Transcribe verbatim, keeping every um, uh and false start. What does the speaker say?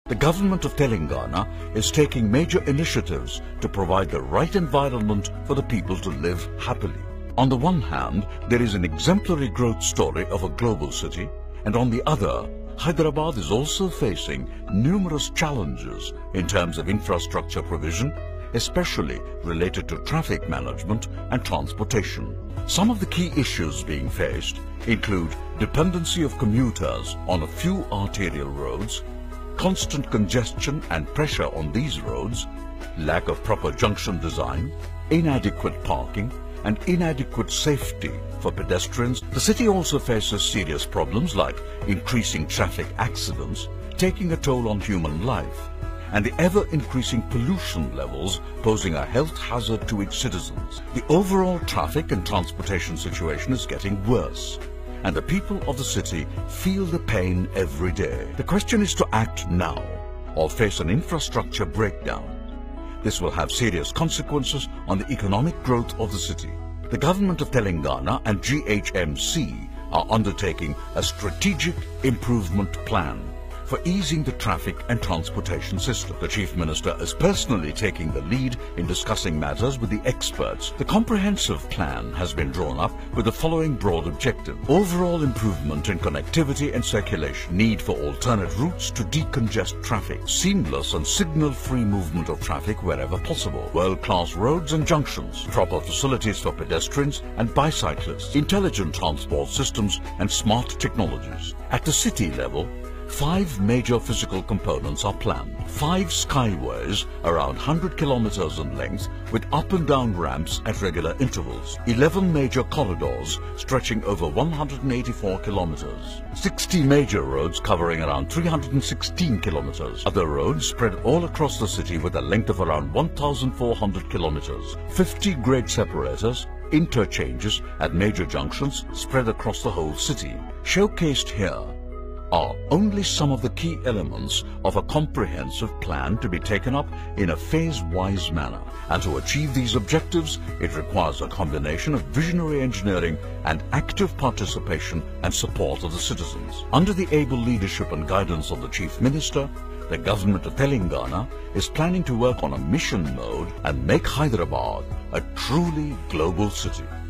The government of Telangana is taking major initiatives to provide the right environment for the people to live happily. On the one hand, there is an exemplary growth story of a global city, and on the other, Hyderabad is also facing numerous challenges in terms of infrastructure provision, especially related to traffic management and transportation. Some of the key issues being faced include dependency of commuters on a few arterial roads, constant congestion and pressure on these roads, lack of proper junction design, inadequate parking, and inadequate safety for pedestrians. The city also faces serious problems like increasing traffic accidents, taking a toll on human life, and the ever-increasing pollution levels posing a health hazard to its citizens. The overall traffic and transportation situation is getting worse, and the people of the city feel the pain every day. The question is to act now or face an infrastructure breakdown. This will have serious consequences on the economic growth of the city. The government of Telangana and G H M C are undertaking a strategic improvement plan for easing the traffic and transportation system. The Chief Minister is personally taking the lead in discussing matters with the experts. The comprehensive plan has been drawn up with the following broad objective: overall improvement in connectivity and circulation, need for alternate routes to decongest traffic, seamless and signal-free movement of traffic wherever possible, world-class roads and junctions, proper facilities for pedestrians and bicyclists, intelligent transport systems and smart technologies. At the city level, five major physical components are planned. Five skyways around one hundred kilometers in length with up and down ramps at regular intervals. eleven major corridors stretching over one hundred eighty-four kilometers. sixty major roads covering around three hundred sixteen kilometers. Other roads spread all across the city with a length of around one thousand four hundred kilometers. fifty grade separators, interchanges at major junctions spread across the whole city. Showcased here are only some of the key elements of a comprehensive plan to be taken up in a phase-wise manner. And to achieve these objectives, it requires a combination of visionary engineering and active participation and support of the citizens. Under the able leadership and guidance of the Chief Minister, the government of Telangana is planning to work on a mission mode and make Hyderabad a truly global city.